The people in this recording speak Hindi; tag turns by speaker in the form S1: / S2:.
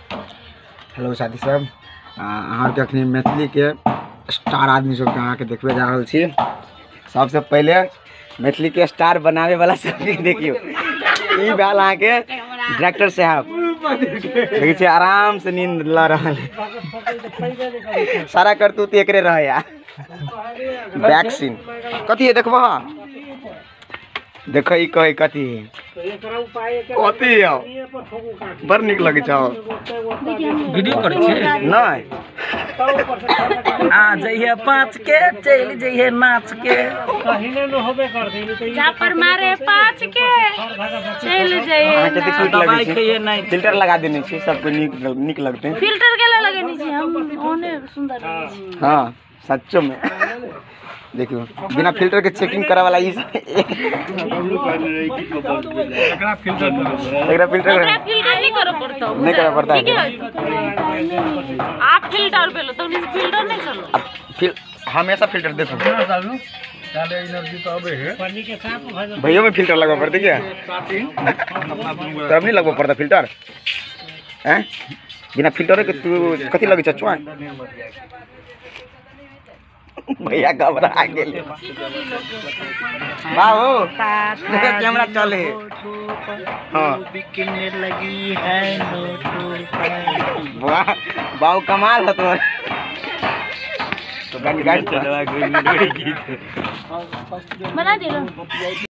S1: हेलो साथी सब, अहाँ के अखनी मैथिली के स्टार आदमी सब के अहाँ के देखबे जा रहल छी। सबसे पहले मैथिली के स्टार बनावे वाला सब देखियो, ई भेल अहाँ के डायरेक्टर साहब। देखै छी आराम से नींद ल रहल है, सारा करतूत एकरे रहे या। बैक सीन कथी है देखबह, देख ई कहे कथी कथी है, बड़ निक लगे छौ।
S2: वीडियो करे छे
S1: नहीं
S2: आ जइए 5 के चल जइए नाच के
S3: कहिने न होबे करते
S4: जा पर मारे 5 के चल जाइए।
S1: अहाँ के देखियो
S2: दवाई
S1: लगे
S2: खाइए
S1: छै,
S2: नहीं
S1: फिल्टर लगा देने छी, सबको निक लगते हैं।
S4: फिल्टर केला लगेनी छी हम, ओने सुंदर लगे छी।
S1: हाँ सच्चो में देखियो बिना फिल्टर के चेकिंग करे वाला ई
S3: एकरा फिल्टर
S1: एकरा फिल्टर
S4: नहीं करो पड़ता,
S1: नहीं करना पड़ता है।
S4: आप फिल्टर पे लो तो फिल्टर नहीं करो।
S1: हमेशा फिल्टर देखो,
S3: डाले एनर्जी तो अबे है पानी के साथ
S1: भैया में फिल्टर लगवा पड़ता क्या? तब नहीं लगवा पड़ता फिल्टर हैं? बिना फिल्टर के तू कथी लगे चचुआ? भैया घबरा गेले। बाबू कैमरा चले। हाँ
S2: बिकने लगी है
S1: वाह बाबू कमाल है तुम्हारा। तो गाड़ी
S4: बना दे लो।